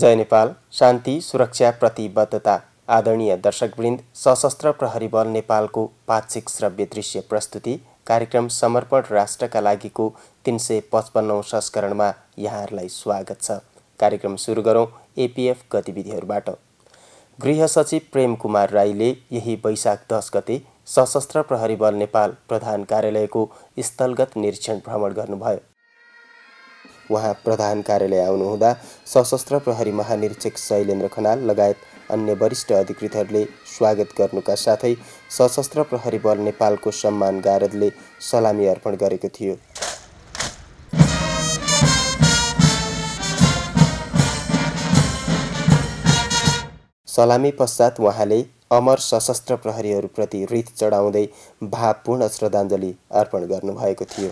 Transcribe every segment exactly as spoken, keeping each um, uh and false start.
जय नेपाल। शान्ति सुरक्षा प्रतिबद्धता। आदरणीय दर्शकवृन्द, सशस्त्र प्रहरी बल नेपालको पाक्षिक श्रव्य दृश्य प्रस्तुति कार्यक्रम समर्पण राष्ट्रका लागिको तीन सय पचपन्नौं संस्करणमा यहाँहरूलाई स्वागत छ। कार्यक्रम सुरु गरौँ एपीएफ गतिविधिहरूबाट। गृह सचिव प्रेम कुमार राईले यही वैशाख दस गते सशस्त्र प्रहरी बल नेपाल प्रधान कार्यालयको स्थलगत निरीक्षण भ्रमण गर्नुभयो। वहाँ प्रधान कार्यालय आउनुहुँदा सशस्त्र प्रहरी महानिरीक्षक शैलेन्द्र खनाल लगायत अन्य वरिष्ठ अधिकृतहरूले स्वागत गर्नुका साथै सशस्त्र प्रहरी बल नेपालको सम्मान गारदले सलामी अर्पण गरेको थियो। सलामी पश्चात उहाँले अमर सशस्त्र प्रहरीहरूप्रति रिथ चढाउँदै भावपूर्ण श्रद्धाञ्जली अर्पण गर्नुभएको थियो।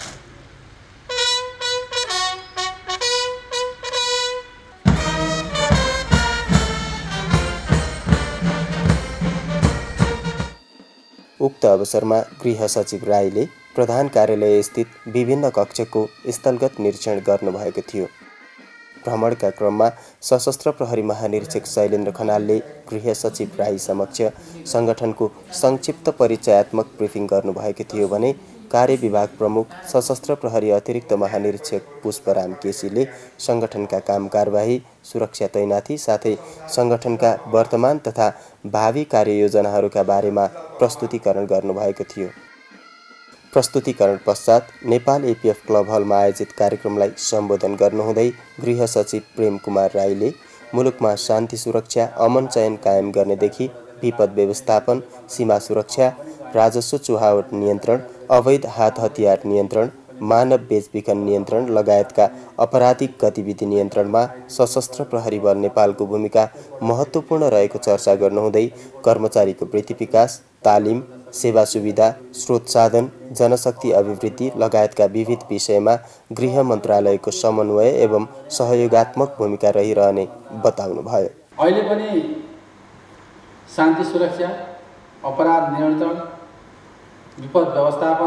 उक्त अवसरमा गृह सचिव राईले प्रधान कार्यालय स्थित विभिन्न कक्षको स्थलगत निरीक्षण गर्नुभएको थियो। भ्रमणका क्रममा सशस्त्र प्रहरी महानिरीक्षक शैलेन्द्र खनालले गृह सचिव राई समक्ष संगठनको संक्षिप्त परिचयात्मक ब्रिफिङ गर्नुभएको थियो भने कार्य विभाग प्रमुख सशस्त्र प्रहरी अतिरिक्त महानिरीक्षक पुष्पराम केसीले संगठनका काम कारबाही, सुरक्षा तैनाथी साथै संगठनका वर्तमान तथा भावी कार्ययोजनाहरूका बारेमा प्रस्तुतिकरण गर्नुभएको थियो। प्रस्तुतिकरण पश्चात नेपाल एपीएफ क्लब हलमा आयोजित कार्यक्रमलाई सम्बोधन गर्नुहुँदै गृह सचिव प्रेम कुमार राईले मुलुकमा शान्ति सुरक्षा, अमन चयन कायम गर्नेदेखि विपद व्यवस्थापन, सीमा सुरक्षा, राजस्व चुहावट नियन्त्रण, अवैध हात हतियार नियन्त्रण, मानव बेचबिखन नियन्त्रण लगायतका आपराधिक गतिविधि नियन्त्रणमा सशस्त्र प्रहरी बल नेपालको भूमिका महत्त्वपूर्ण रहेको चर्चा गर्नुहुँदै कर्मचारीको वृत्ति विकास, तालिम, सेवा सुविधा, स्रोत साधन, जनशक्ति अभिवृद्धि लगायतका विविध विषयमा गृह मन्त्रालयको समन्वय एवं सहयोगात्मक भूमिका रहिरहने बताउनुभयो। अहिले पनि शान्ति सुरक्षा, अपराध नियन्त्रण, विपद व्यवस्थापन,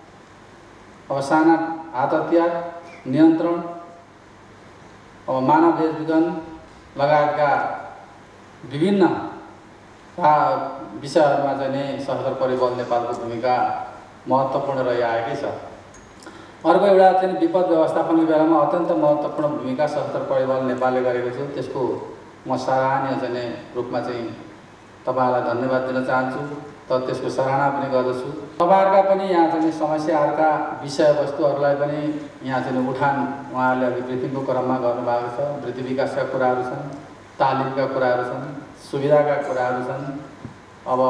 अब साना हात हतियार नियन्त्रण, अब मानव बेचबिखन लगायतका विभिन्न विषयहरूमा चाहिँ सशस्त्र प्रहरी बल नेपालको भूमिका महत्त्वपूर्ण रहिआएकै छ। अर्को एउटा चाहिँ विपद व्यवस्थापनको बेलामा अत्यन्त महत्त्वपूर्ण भूमिका सशस्त्र प्रहरी बल नेपालले गरेको छ। त्यसको म सराहनीय चाहिँ रूपमा चाहिँ तपाईँहरूलाई धन्यवाद दिन चाहन्छु, तर त्यसको सराहना पनि गर्दछु। तपाईँहरूका पनि यहाँ चाहिँ समस्याहरूका विषयवस्तुहरूलाई पनि यहाँ चाहिँ उठान उहाँहरूले अघि ब्रिफिङको क्रममा गर्नुभएको छ। वृद्धि विकासका कुराहरू छन्, तालिमका कुराहरू छन्, सुविधाका कुराहरू छन्। अब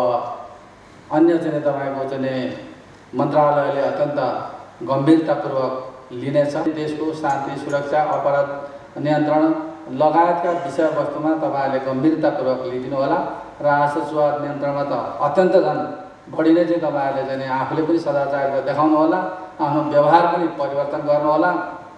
अन्य चाहिँ तपाईँको चाहिँ मन्त्रालयले अत्यन्त गम्भीरतापूर्वक लिनेछ। देशको शान्ति सुरक्षा, अपराध नियन्त्रण लगायतका विषयवस्तुमा तपाईँहरूले गम्भीरतापूर्वक लिदिनु होला र राजस्व चुहावट नियन्त्रणमा त अत्यन्त झन् बढी नै चाहिँ तपाईँहरूले चाहिँ आफूले पनि सदाचार देखाउनु होला, आफ्नो व्यवहार पनि परिवर्तन गर्नुहोला।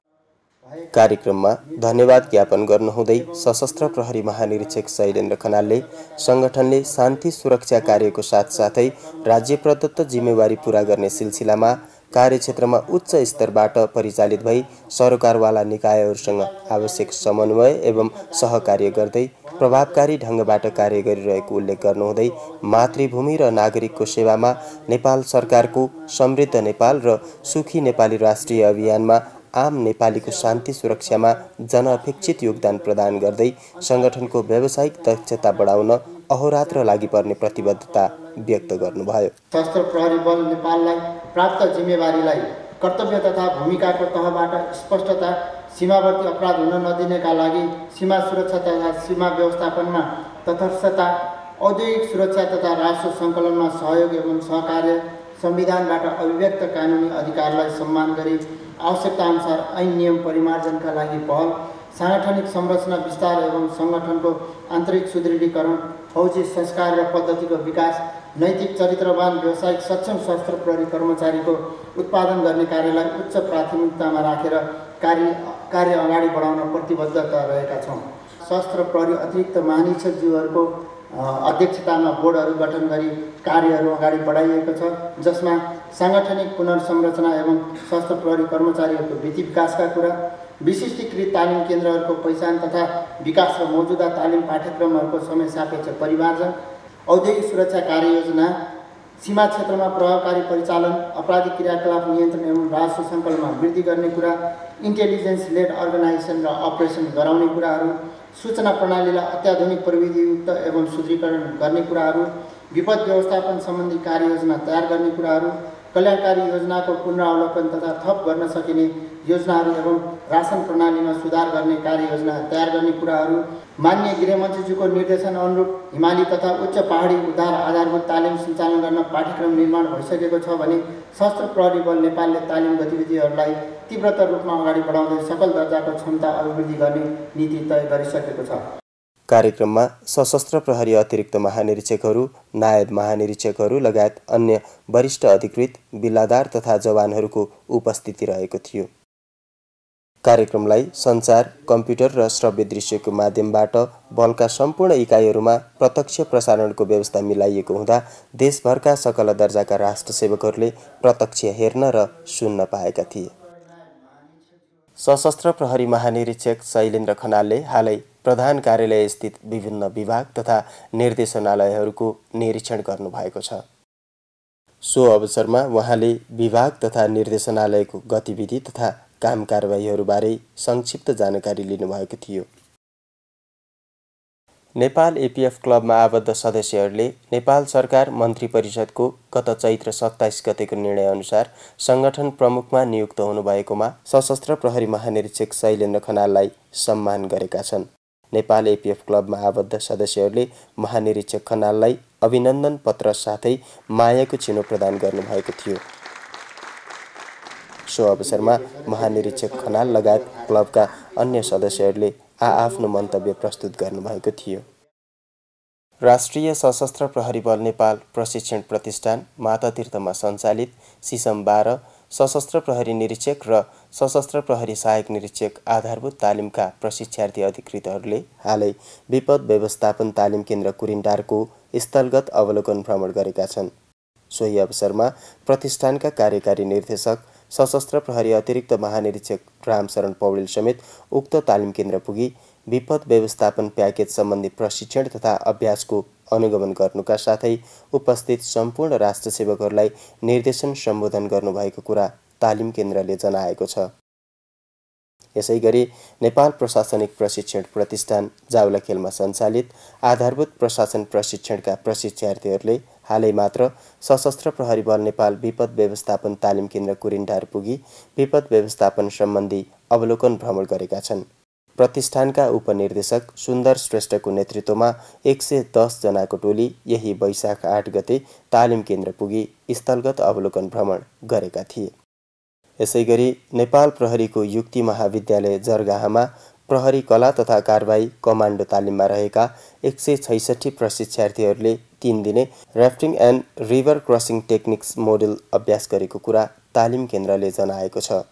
कार्यक्रममा धन्यवाद ज्ञापन गर्नुहुँदै सशस्त्र प्रहरी महानिरीक्षक शैलेन्द्र खनालले संगठनले शान्ति सुरक्षा कार्यको साथसाथै राज्य प्रदत्त जिम्मेवारी पूरा गर्ने सिलसिलामा कार्यक्षेत्रमा उच्च स्तरबाट परिचालित भई सरकारवाला निकायहरूसँग आवश्यक समन्वय एवं सहकार्य गर्दै प्रभावकारी ढङ्गबाट कार्य गरिरहेको उल्लेख गर्नुहुँदै मातृभूमि र नागरिकको सेवामा नेपाल सरकारको समृद्ध नेपाल र सुखी नेपाली राष्ट्रिय अभियानमा आम नेपालीको शान्ति सुरक्षामा जनअपेक्षित योगदान प्रदान गर्दै संगठनको व्यावसायिक दक्षता बढाउन अहोरात्र लागि पर्ने प्रतिबद्धता व्यक्त गर्नुभयो। सशस्त्र प्रहरी बल नेपाललाई प्राप्त जिम्मेवारीलाई कर्तव्य तथा भूमिकाको तहबाट स्पष्टता, सीमावर्ती अपराध हुन नदिनेका लागि सीमा सुरक्षा तथा सीमा व्यवस्थापनमा तटस्थता, औद्योगिक सुरक्षा तथा राजस्व सङ्कलनमा सहयोग एवं सहकार्य, संविधानबाट अभिव्यक्त कानुनी अधिकारलाई सम्मान गरी आवश्यकताअनुसार ऐन नियम परिमार्जनका लागि पहल, सांगठनिक संरचना विस्तार एवं संगठनको आन्तरिक सुदृढीकरण, फौजी संस्कार र पद्धतिको विकास, नैतिक चरित्रवान व्यावसायिक सक्षम सशस्त्र प्रहरी कर्मचारीको उत्पादन गर्ने कार्यलाई उच्च प्राथमिकतामा राखेर कार्य कार्य अगाडि बढाउन प्रतिबद्धता रहेका छौँ। सशस्त्र प्रहरी अतिरिक्त महानिरीक्षकज्यूहरूको अध्यक्षतामा बोर्डहरू गठन गरी कार्यहरू अगाडि बढाइएको छ, जसमा सांगठनिक पुनर्संरचना एवं सशस्त्र प्रहरी कर्मचारीहरूको वृत्ति विकासका कुरा, विशिष्टीकृत तालिम केन्द्रहरूको पहिचान तथा विकास र मौजूदा तालिम पाठ्यक्रमहरूको समय सापेक्ष परिमार्जन, औद्योगिक सुरक्षा कार्ययोजना, सीमा क्षेत्रमा प्रभावकारी परिचालन, अपराधिक क्रियाकलाप नियन्त्रण एवं राजस्व सङ्कलनमा वृद्धि गर्ने कुरा, इन्टेलिजेन्स लेड अर्गनाइजेसन र अपरेसन गराउने कुराहरू, सूचना प्रणालीलाई अत्याधुनिक प्रविधियुक्त एवं सुदृढीकरण गर्ने कुराहरू, विपद व्यवस्थापन सम्बन्धी कार्ययोजना तयार गर्ने कुराहरू, कल्याणकारी योजनाको पुनरावलोकन तथा थप गर्न सकिने योजनाहरू एवं राशन प्रणालीमा सुधार गर्ने कार्ययोजना तयार गर्ने कुराहरू, माननीय गृहमन्त्रीज्यूको निर्देशन अनुरूप हिमाली तथा उच्च पहाडी उद्धार आधारभूत तालिम सञ्चालन गर्न पाठ्यक्रम निर्माण भइसकेको छ भने सशस्त्र प्रहरी बल नेपालले तालिम गतिविधिहरूलाई तीव्रतर रूपमा अगाडि बढाउँदै सकल दर्जाको क्षमता अभिवृद्धि गर्ने नीति तय गरिसकेको छ। कार्यक्रममा सशस्त्र प्रहरी अतिरिक्त महानिरीक्षकहरू, नायब महानिरीक्षकहरू लगायत अन्य वरिष्ठ अधिकृत, बिल्लादार तथा जवानहरूको उपस्थिति रहेको थियो। कार्यक्रमलाई सञ्चार, कम्प्युटर र श्रव्य दृश्यको माध्यमबाट बलका सम्पूर्ण इकाइहरूमा प्रत्यक्ष प्रसारणको व्यवस्था मिलाइएको हुँदा देशभरका सकल दर्जाका राष्ट्रसेवकहरूले प्रत्यक्ष हेर्न र सुन्न पाएका थिए। सशस्त्र प्रहरी महानिरीक्षक शैलेन्द्र खनालले हालै प्रधान कार्यालय स्थित विभिन्न विभाग तथा निर्देशनालयहरूको निरीक्षण गर्नुभएको छ। सो अवसरमा उहाँले विभाग तथा निर्देशनालयको गतिविधि तथा काम कारबाहीहरूबारे संक्षिप्त जानकारी लिनुभएको थियो। नेपाल एपीएफ क्लबमा आबद्ध सदस्यहरूले नेपाल सरकार मन्त्री परिषदको गत चैत्र सत्ताइस गतेको निर्णय अनुसार संगठन प्रमुखमा नियुक्त हुनुभएकोमा सशस्त्र प्रहरी महानिरीक्षक शैलेन्द्र खनाललाई सम्मान गरेका छन्। नेपाल एपीएफ क्लबमा आबद्ध सदस्यहरूले महानिरीक्षक खनाललाई अभिनन्दन पत्र साथै मायाको चिनो प्रदान गर्नुभएको थियो। सो अवसरमा महानिरीक्षक खनाल लगायत क्लबका अन्य सदस्यहरूले आआफ्नो मन्तव्य प्रस्तुत गर्नुभएको थियो। राष्ट्रिय सशस्त्र प्रहरी बल नेपाल प्रशिक्षण प्रतिष्ठान मातातीर्थमा सञ्चालित सिसम बाह्र सशस्त्र प्रहरी निरीक्षक र सशस्त्र प्रहरी सहायक निरीक्षक आधारभूत तालिमका प्रशिक्षार्थी अधिकृतहरूले हालै विपद व्यवस्थापन तालिम केन्द्र कुरिन्टारको स्थलगत अवलोकन भ्रमण गरेका छन्। सोही अवसरमा प्रतिष्ठानका कार्यकारी निर्देशक सशस्त्र प्रहरी अतिरिक्त महानिरीक्षक रामशरण पौडेल समेत उक्त तालिम केन्द्र पुगी विपद व्यवस्थापन प्याकेज सम्बन्धी प्रशिक्षण तथा अभ्यासको अनुगमन गर्नुका साथै उपस्थित सम्पूर्ण राष्ट्रसेवकहरूलाई निर्देशन सम्बोधन गर्नुभएको कुरा तालिम केन्द्रले जनाएको छ। यसैगरी नेपाल प्रशासनिक प्रशिक्षण प्रतिष्ठान जाउलाखेलमा सञ्चालित आधारभूत प्रशासन प्रशिक्षणका प्रशिक्षार्थीहरूले हालै मात्र सशस्त्र प्रहरी बल नेपाल विपद व्यवस्थापन तालिम केन्द्र कुरिन्टार पुगी विपद व्यवस्थापन सम्बन्धी अवलोकन भ्रमण गरेका छन्। प्रतिष्ठानका उपनिर्देशक सुन्दर श्रेष्ठको नेतृत्वमा एक सय दस जनाको टोली यही वैशाख आठ गते तालिम केन्द्र पुगी स्थलगत अवलोकन भ्रमण गरेका थिए। यसैगरी नेपाल प्रहरीको युक्ति महाविद्यालय जरगाहमा प्रहरी कला तथा कारबाही कमान्डो तालिममा रहेका एक सय छैसठी प्रशिक्षार्थीहरूले तीन दिने rafting and river crossing techniques model अभ्यास गरेको कुरा तालिम केन्द्रले जनाएको छ।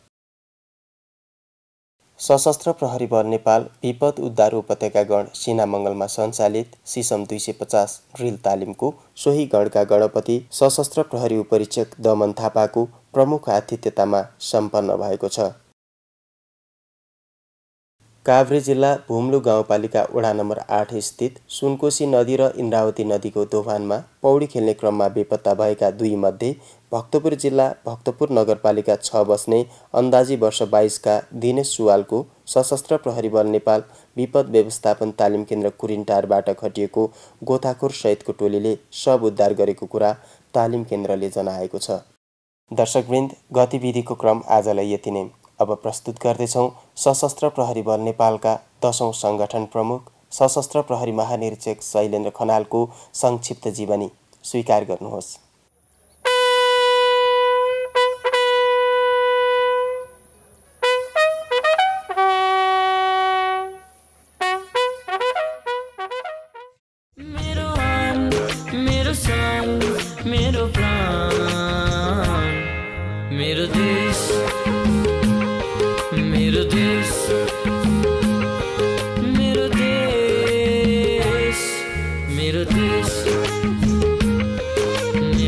सशस्त्र प्रहरी बल नेपाल विपद उद्धार उपत्यका गण सिनामङ्गलमा सञ्चालित सिसम दुई सय पचास ड्रिल तालिमको सोही गणका गणपति सशस्त्र प्रहरी उपरीक्षक दमन थापाको प्रमुख आतिथ्यतामा सम्पन्न भएको छ। काभ्रे जिल्ला भुम्लु गाउँपालिका वडा नम्बर आठ स्थित सुनकोशी नदी र इन्द्रावती नदीको दोभानमा पौडी खेल्ने क्रममा बेपत्ता भएका दुई मध्ये भक्तपुर जिल्ला भक्तपुर नगरपालिका छ बस्ने अन्दाजी वर्ष बाइसका दिनेश सुवालको सशस्त्र प्रहरी बल नेपाल विपद व्यवस्थापन तालिम केन्द्र कुरिन्टारबाट खटिएको गोताखोर सहितको टोलीले शव उद्धार गरेको कुरा तालिम केन्द्रले जनाएको छ। दर्शकवृन्द, गतिविधिको क्रम आजलाई यति नै। अब प्रस्तुत गर्दैछौँ सशस्त्र प्रहरी बल नेपालका दशौं संगठन प्रमुख सशस्त्र प्रहरी महानिरीक्षक शैलेन्द्र खनालको संक्षिप्त जीवनी। स्वीकार गर्नुहोस्। मेरो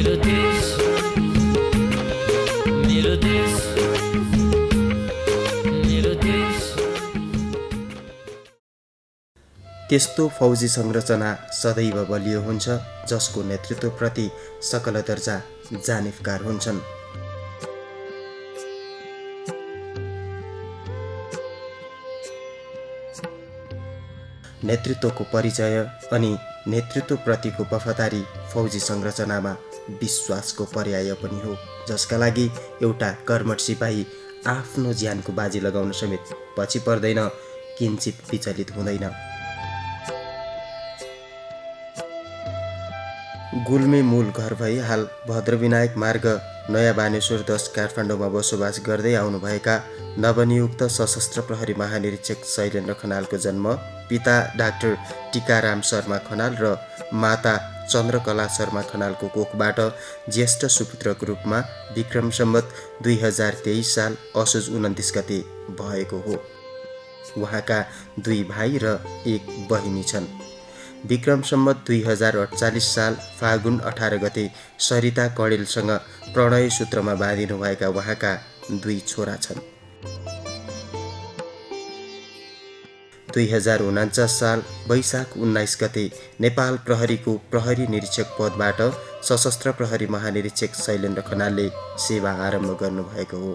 त्यस्तो फौजी संरचना सदैव बलियो हुन्छ जसको नेतृत्वप्रति सकल दर्जा जानिफकार हुन्छन्। नेतृत्वको परिचय अनि नेतृत्वप्रतिको वफादारी फौजी संरचनामा विश्वासको पर्याय पनि हो, जसका लागि एउटा कर्मठ सिपाही आफ्नो ज्यानको बाजी लगाउन समेत पछि पर्दैन, किञ्चित विचलित हुँदैन। गुल्मे मूल घर भई हाल भद्रविनायक मार्ग नयाँ बानेश्वर दस काठमाडौँमा बसोबास गर्दै आउनुभएका नवनियुक्त सशस्त्र प्रहरी महानिरीक्षक शैलेन्द्र खनालको जन्म पिता डाक्टर टिकाराम शर्मा खनाल र माता चन्द्रकला शर्मा खनालको कोखबाट ज्येष्ठ सुपुत्रको रूपमा विक्रम सम्वत दुई हजार तेइस साल असोज उन्तिस गते भएको हो। उहाँका दुई भाइ र एक बहिनी छन्। विक्रम सम्वत दुई हजार अठचालिस साल फागुन अठार गते सरिता कणेलसँग प्रणय सूत्रमा बाँधिनुभएका उहाँका दुई छोरा छन्। दुई हजार उनान्चास साल वैशाख उन्नाइस गते नेपाल प्रहरीको प्रहरी निरीक्षक पदबाट सशस्त्र प्रहरी महानिरीक्षक शैलेन्द्र खनालले सेवा आरम्भ गर्नुभएको हो।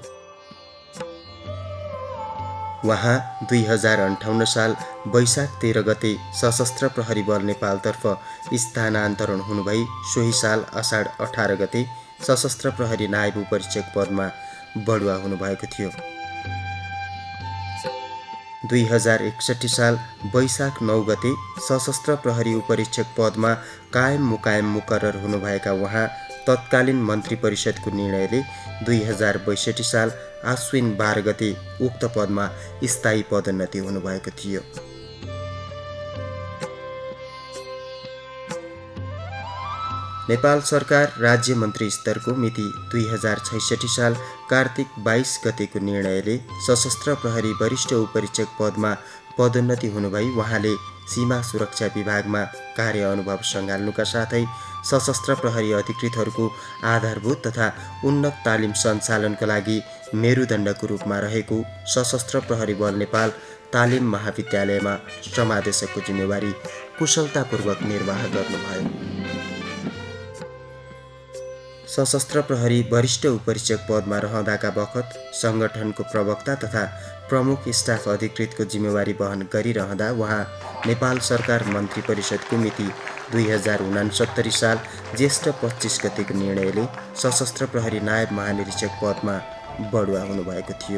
उहाँ दुई हजार अन्ठाउन्न साल वैशाख तेह्र गते सशस्त्र प्रहरी बल नेपालतर्फ स्थानान्तरण हुनुभई सोही साल असाढ अठार गते सशस्त्र प्रहरी नायब उपरीक्षक पदमा बढुवा हुनुभएको थियो। दुई हजार एकसट्ठी साल वैशाख नौ गते सशस्त्र प्रहरी उपरीक्षक पदमा कायम मुकायम मुकर्रर हुनुभएका उहाँ तत्कालीन मन्त्री परिषदको निर्णयले दुई हजार बैसठी साल आश्विन बाह्र गते उक्त पदमा स्थायी पदोन्नति हुनुभएको थियो। नेपाल सरकार राज्य मन्त्री स्तरको मिति दुई हजार छैसठी साल कार्तिक बाइस गतेको निर्णयले सशस्त्र प्रहरी वरिष्ठ उपरीक्षक पदमा पदोन्नति हुनुभई उहाँले सीमा सुरक्षा विभागमा कार्य अनुभव सँगाल्नुका साथै सशस्त्र प्रहरी अधिकृतहरूको आधारभूत तथा उन्नत तालिम सञ्चालनका लागि मेरुदण्डको रूपमा रहेको सशस्त्र प्रहरी बल नेपाल तालिम महाविद्यालयमा समादेशकको जिम्मेवारी कुशलतापूर्वक निर्वाह गर्नुभयो। सशस्त्र प्रहरी वरिष्ठ उपरीक्षक पदमा रहँदाका बखत सङ्गठनको प्रवक्ता तथा प्रमुख स्टाफ अधिकृतको जिम्मेवारी वहन गरिरहँदा उहाँ नेपाल सरकार मन्त्री परिषदको मिति दुई हजार उनासत्तरी साल ज्येष्ठ पच्चिस गतेको निर्णयले सशस्त्र प्रहरी नायब महानिरीक्षक पदमा बढुवा हुनुभएको थियो।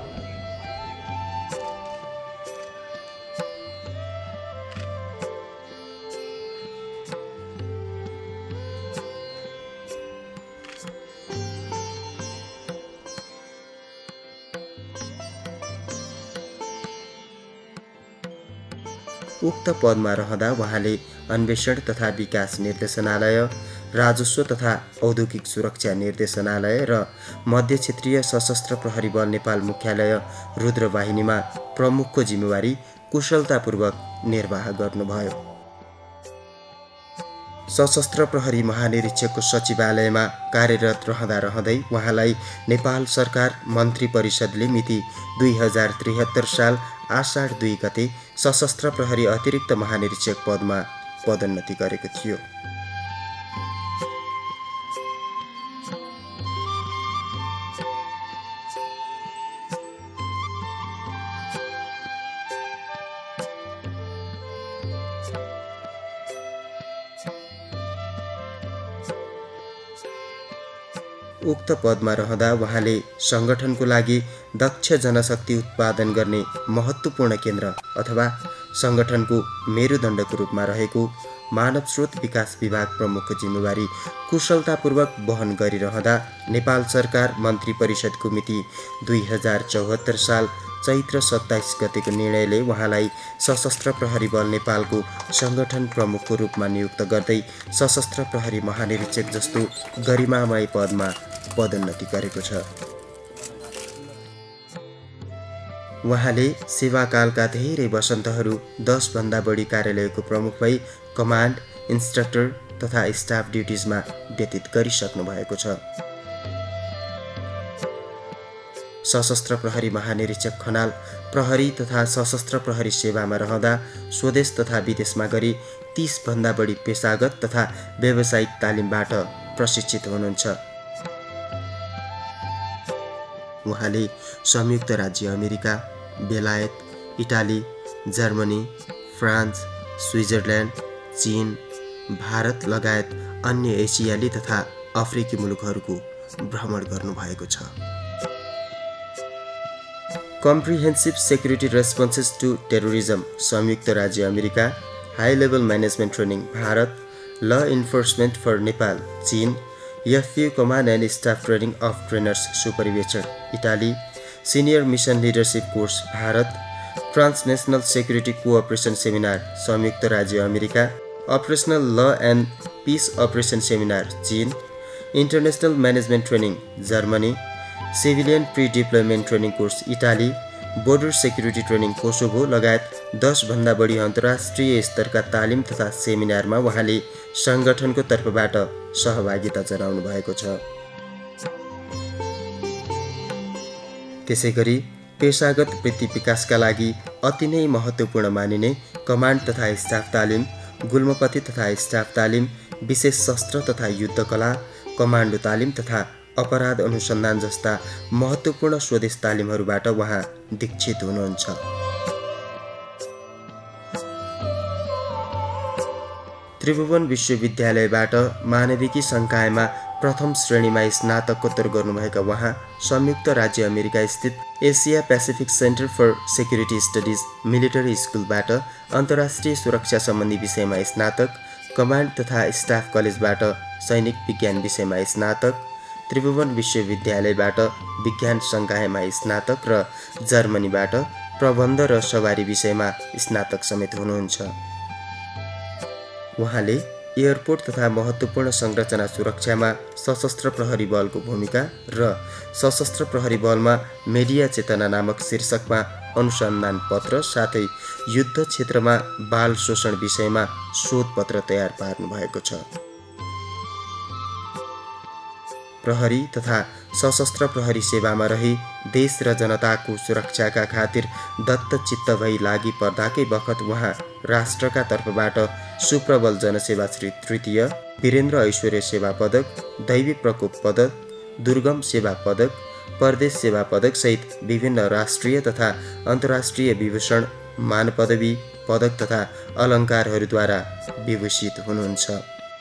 उक्त पदमा रहँदा उहाँले अन्वेषण तथा विकास निर्देशनालय, राजस्व तथा औद्योगिक सुरक्षा निर्देशनालय र मध्य क्षेत्रीय सशस्त्र प्रहरी बल नेपाल मुख्यालय रुद्रवाहिनीमा प्रमुखको जिम्मेवारी कुशलतापूर्वक निर्वाह गर्नुभयो। सशस्त्र प्रहरी महानिरीक्षकको सचिवालयमा कार्यरत रहँदा रहँदै उहाँलाई नेपाल सरकार मन्त्री परिषदले मिति दुई हजार त्रिहत्तर साल आषाढ दुई गते सशस्त्र प्रहरी अतिरिक्त महानिरीक्षक पदमा पदोन्नति गरेको थियो। उक्त पदमा रहँदा उहाँले सङ्गठनको लागि दक्ष जनशक्ति उत्पादन गर्ने महत्त्वपूर्ण केन्द्र अथवा सङ्गठनको मेरुदण्डको रूपमा रहेको मानव स्रोत विकास विभाग प्रमुखको जिम्मेवारी कुशलतापूर्वक वहन गरिरहँदा नेपाल सरकार मन्त्री परिषदको मिति दुई हजार चौहत्तर साल चैत्र सत्ताइस गतेको निर्णयले उहाँलाई सशस्त्र प्रहरी बल नेपालको सङ्गठन प्रमुखको रूपमा नियुक्त गर्दै सशस्त्र प्रहरी महानिरीक्षक जस्तो गरिमामय पदमा पदोन्नति गरेको छ। उहाँले सेवाकालका धेरै वसन्तहरू दस भन्दा बढी कार्यालयको प्रमुख भई कमान्ड, इन्स्ट्रक्टर तथा स्टाफ ड्युटिजमा व्यतीत गरिसक्नु भएको छ। सशस्त्र प्रहरी महानिरीक्षक खनाल प्रहरी तथा सशस्त्र प्रहरी सेवामा रहँदा स्वदेश तथा विदेशमा गरी तीस भन्दा बढी पेशागत तथा व्यावसायिक तालिमबाट प्रशिक्षित हुनुहुन्छ। उहाँले संयुक्त राज्य अमेरिका, बेलायत, इटाली, जर्मनी, फ्रान्स, स्विजरल्यान्ड, चीन, भारत लगायत अन्य एसियाली तथा अफ्रिकी मुलुकहरूको भ्रमण गर्नुभएको छ। Comprehensive security responses to terrorism संयुक्त राज्य America, high level management training Bharat, law enforcement for Nepal चीन, FU command and staff training of trainers supervision Italy, senior mission leadership course Bharat, transnational security cooperation seminar संयुक्त राज्य America, operational law and peace operation seminar चीन, international management training Germany, civilian pre deployment training course Italy, border security training Kosovo लगायत दस भन्दा बढी अन्तर्राष्ट्रिय स्तरका तालिम तथा सेमिनारमा उहाँले सङ्गठनको तर्फबाट सहभागिता जनाउनु भएको छ। त्यसैगरी पेशागत वृत्ति विकासका लागि अति नै महत्त्वपूर्ण मानिने कमान्ड तथा स्टाफ तालिम, गुल्मपति तथा स्टाफ तालिम, विशेष शस्त्र तथा युद्धकला, कमान्डो तालिम तथा अपराध अनुसन्धान जस्ता महत्त्वपूर्ण स्वदेश तालिमहरूबाट उहाँ दीक्षित हुनुहुन्छ। त्रिभुवन विश्वविद्यालयबाट मानविकी संकायमा प्रथम श्रेणीमा स्नातकोत्तर गर्नुभएका उहाँ संयुक्त राज्य अमेरिका स्थित Asia Pacific centre for security studies military स्कुलबाट अन्तर्राष्ट्रिय सुरक्षा सम्बन्धी विषयमा स्नातक, कमान्ड तथा स्टाफ कलेजबाट सैनिक विज्ञान विषयमा स्नातक, त्रिभुवन विश्वविद्यालयबाट विज्ञान संकायमा स्नातक र जर्मनीबाट प्रबन्ध र सवारी विषयमा स्नातक समेत हुनुहुन्छ। उहाँले एयरपोर्ट तथा महत्त्वपूर्ण संरचना सुरक्षामा सशस्त्र प्रहरी बलको भूमिका र सशस्त्र प्रहरी बलमा मेडिया चेतना नामक शीर्षकमा अनुसन्धान पत्र साथै युद्ध क्षेत्रमा बाल शोषण विषयमा शोधपत्र तयार पार्नु भएको छ। प्रहरी तथा सशस्त्र प्रहरी सेवामा रही देश र जनताको सुरक्षाका खातिर दत्तचित्त भई लागि पर्दाकै बखत उहाँ राष्ट्रका तर्फबाट सुप्रबल जनसेवा श्री तृतीय, वीरेन्द्र ऐश्वर्य सेवा पदक, दैवी प्रकोप पदक, दुर्गम सेवा पदक, परदेश सेवा पदक सहित विभिन्न राष्ट्रिय तथा अन्तर्राष्ट्रिय विभूषण, मान पदवी, पदक तथा अलङ्कारहरूद्वारा विभूषित हुनुहुन्छ।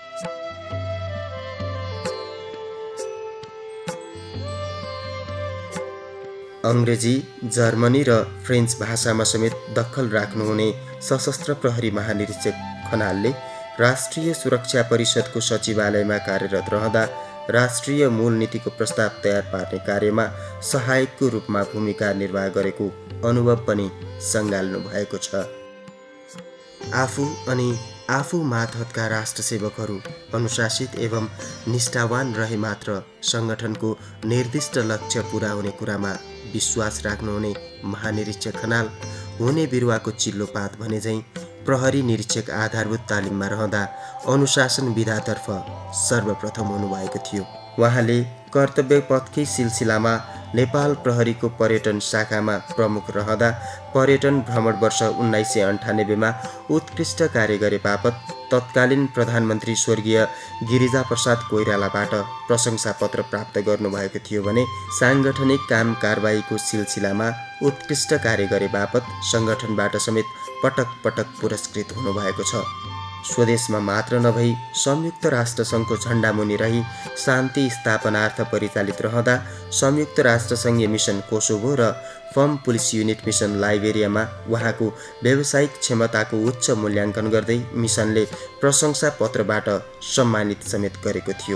अङ्ग्रेजी, जर्मनी र फ्रेन्च भाषामा समेत दखल राख्नुहुने सशस्त्र प्रहरी महानिरीक्षक खनालले राष्ट्रिय सुरक्षा परिषदको सचिवालयमा कार्यरत रहँदा राष्ट्रिय मूल नीतिको प्रस्ताव तयार पार्ने कार्यमा सहायकको रूपमा भूमिका निर्वाह गरेको अनुभव पनि सँगाल्नु भएको छ। आफू अनि आफू मातहतका राष्ट्रसेवकहरू अनुशासित एवं निष्ठावान रहे मात्र सङ्गठनको निर्दिष्ट लक्ष्य पुरा हुने कुरामा विश्वास राख्नुहुने महानिरीक्षक खनाल हुने बिरुवाको चिल्लो पात भने झैँ प्रहरी निरीक्षक आधारभूत तालिममा रहँदा अनुशासन विधातर्फ सर्वप्रथम हुनुभएको थियो। उहाँले कर्तव्य पथकै सिलसिलामा नेपाल प्रहरीको पर्यटन शाखामा प्रमुख रहँदा पर्यटन भ्रमण वर्ष उन्नाइस सय अन्ठानब्बेमा उत्कृष्ट कार्य गरे बापत तत्कालीन प्रधानमन्त्री स्वर्गीय गिरिजाप्रसाद कोइरालाबाट प्रशंसा पत्र प्राप्त गर्नुभएको थियो भने साङ्गठनिक काम कारबाहीको सिलसिलामा उत्कृष्ट कार्य गरे बापत सङ्गठनबाट समेत पटक पटक पुरस्कृत हुनुभएको छ। स्वदेशमा मात्र नभई संयुक्त राष्ट्रसङ्घको झण्डामुनि रही शान्ति स्थापनार्थ परिचालित रहँदा संयुक्त राष्ट्रसङ्घीय मिसन कोसोभो र फर्म पुलिस युनिट मिसन लाइबेरियामा उहाँको व्यावसायिक क्षमताको उच्च मूल्याङ्कन गर्दै मिसनले प्रशंसा पत्रबाट सम्मानित समेत गरेको थियो।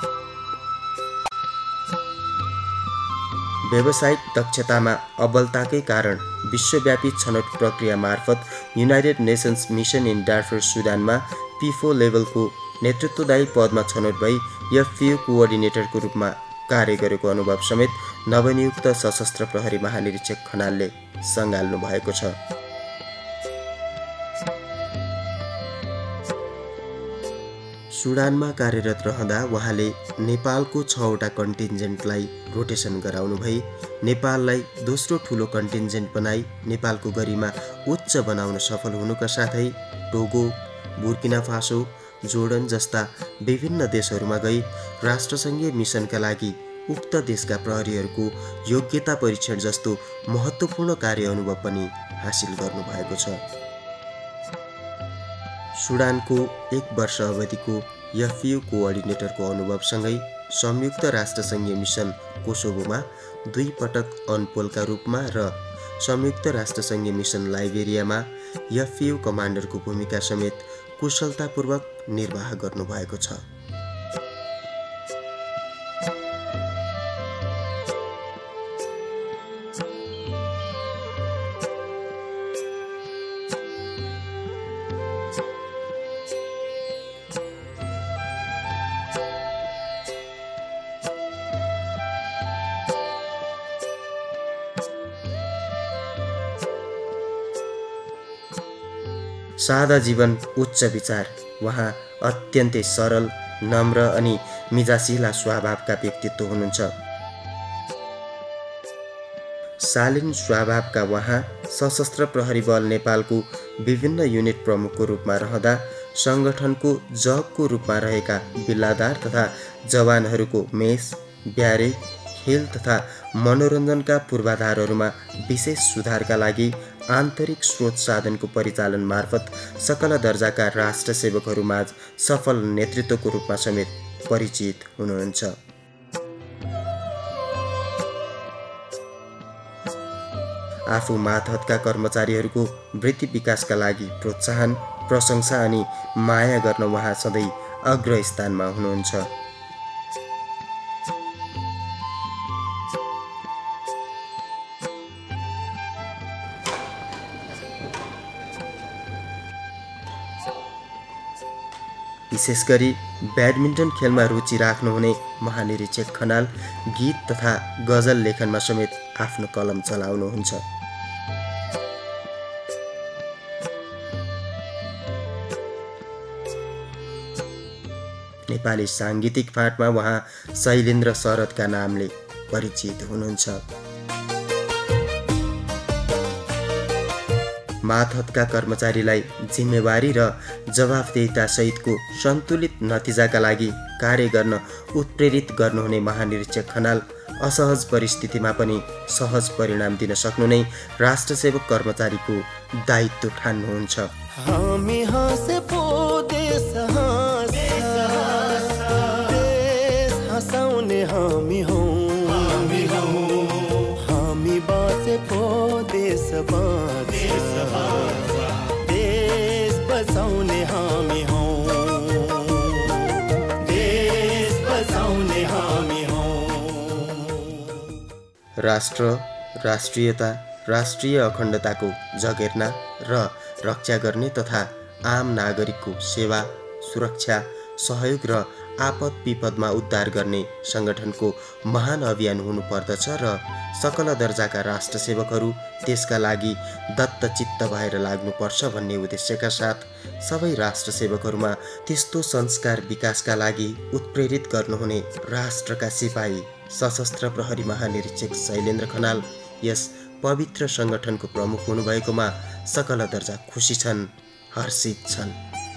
व्यावसायिक दक्षतामा अब्बलताकै कारण विश्वव्यापी छनौट प्रक्रिया मार्फत United Nations mission in Darfur सुडानमा पिफो लेभलको नेतृत्वदायी पदमा छनौट भई एफयू कोअर्डिनेटरको रूपमा कार्य गरेको अनुभव समेत नवनियुक्त सशस्त्र प्रहरी महानिरीक्षक खनालले सँगाल्नु भएको छ। सुडानमा कार्यरत रहँदा उहाँले नेपालको छवटा कन्टिन्जेन्टलाई रोटेसन गराउनु भई नेपाललाई दोस्रो ठुलो कन्टिन्जेन्ट बनाई नेपालको गरिमा उच्च बनाउन सफल हुनुका साथै टोगो, बुर्किना फासो, जोर्डन जस्ता विभिन्न देशहरूमा गई राष्ट्रसङ्घीय मिसनका लागि उक्त देशका प्रहरीहरूको योग्यता परीक्षण जस्तो महत्त्वपूर्ण कार्य अनुभव पनि हासिल गर्नुभएको छ। सुडानको एक वर्ष अवधिको एफयू कोअर्डिनेटरको अनुभवसँगै संयुक्त राष्ट्रसङ्घीय मिसन कोसोभोमा दुई पटक अनपोलका रूपमा र संयुक्त राष्ट्रसङ्घीय मिसन लाइबेरियामा एफयू कमान्डरको भूमिका समेत कुशलतापूर्वक निर्वाह गर्नुभएको छ। सादा जीवन उच्च विचार, उहाँ अत्यन्तै सरल, नम्र अनि मिजासिला स्वभावका व्यक्तित्व हुनुहुन्छ। शालीन स्वभावका उहाँ सशस्त्र प्रहरी बल नेपालको विभिन्न युनिट प्रमुखको रूपमा रहँदा सङ्गठनको जगको रूपमा रहेका बिल्लादार तथा जवानहरूको मेस, ब्यारे, खेल तथा मनोरञ्जनका पूर्वाधारहरूमा विशेष सुधारका लागि आन्तरिक स्रोत साधनको परिचालन मार्फत सकल दर्जाका राष्ट्र सेवकहरूमाझ सफल नेतृत्वको रूपमा समेत परिचित हुनुहुन्छ। आफू मातहतका कर्मचारीहरूको वृत्ति विकासका लागि प्रोत्साहन, प्रशंसा अनि माया गर्न उहाँ सधैँ अग्र स्थानमा हुनुहुन्छ। विशेष गरी ब्याडमिन्टन खेलमा रुचि राख्नुहुने महानिरीक्षक खनाल गीत तथा गजल लेखनमा समेत आफ्नो कलम चलाउनुहुन्छ। नेपाली साङ्गीतिक फाँटमा उहाँ शैलेन्द्र शरदका नामले परिचित हुनुहुन्छ। मातहतका कर्मचारीलाई जिम्मेवारी र जवाफदेहिता सहितको सन्तुलित नतिजाका लागि कार्य गर्न उत्प्रेरित गर्नुहुने महानिरीक्षक खनाल असहज परिस्थितिमा पनि सहज परिणाम दिन सक्नु नै राष्ट्रसेवक कर्मचारीको दायित्व ठान्नुहुन्छ। हामी हाँसे पो देश हँसाउने हामी हौं, हामी बाँचे पो देश देश बचाउने हामी हौं, देश बचाउने हामी हौं। राष्ट्र, राष्ट्रियता, राष्ट्रिय अखण्डताको जगेर्ना र रक्षा गर्ने तथा आम नागरिकको सेवा, सुरक्षा, सहयोग र आपद विपदमा उद्धार गर्ने सङ्गठनको महान अभियान हुनुपर्दछ र सकल दर्जाका राष्ट्रसेवकहरू त्यसका लागि दत्तचित्त भएर लाग्नुपर्छ भन्ने उद्देश्यका साथ सबै राष्ट्रसेवकहरूमा त्यस्तो संस्कार विकासका लागि उत्प्रेरित गर्नुहुने राष्ट्रका सिपाही सशस्त्र प्रहरी महानिरीक्षक शैलेन्द्र खनाल यस पवित्र सङ्गठनको प्रमुख हुनुभएकोमा सकल दर्जा खुसी छन्, हर्षित छन्।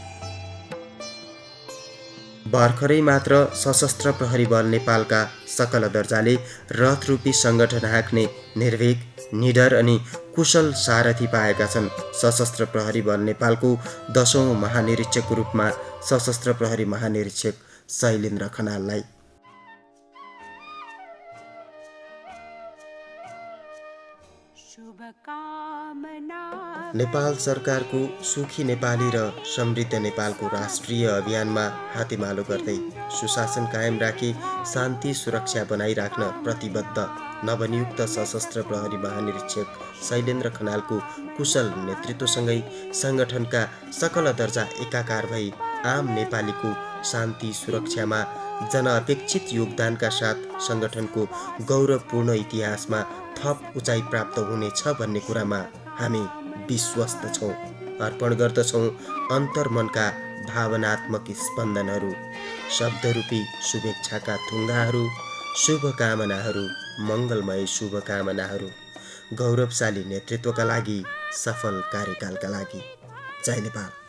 भर्खरै मात्र सशस्त्र प्रहरी बल नेपालका सकल दर्जाले रथरूपी सङ्गठन हाँक्ने निर्भीक, निडर अनि कुशल सारथी पाएका छन्। सशस्त्र प्रहरी बल नेपालको दशौं महानिरीक्षकको रूपमा सशस्त्र प्रहरी महानिरीक्षक शैलेन्द्र खनाललाई नेपाल सरकारको सुखी नेपाली र समृद्ध नेपालको राष्ट्रिय अभियानमा हातेमालो गर्दै सुशासन कायम राखी शान्ति सुरक्षा बनाइराख्न प्रतिबद्ध नवनियुक्त सशस्त्र प्रहरी महानिरीक्षक शैलेन्द्र खनालको कुशल नेतृत्वसँगै सङ्गठनका सकल दर्जा एकाकार भई आम नेपालीको शान्ति सुरक्षामा जनअपेक्षित योगदानका साथ सङ्गठनको गौरवपूर्ण इतिहासमा थप उचाइ प्राप्त हुनेछ भन्ने कुरामा हामी विश्वस्त छौँ। अर्पण गर्दछौँ अन्तर्मनका भावनात्मक स्पन्दनहरू, शब्दरूपी शुभेच्छाका थुङ्गाहरू, शुभकामनाहरू, मङ्गलमय शुभकामनाहरू, गौरवशाली नेतृत्वका लागि, सफल कार्यकालका लागि। जय नेपाल।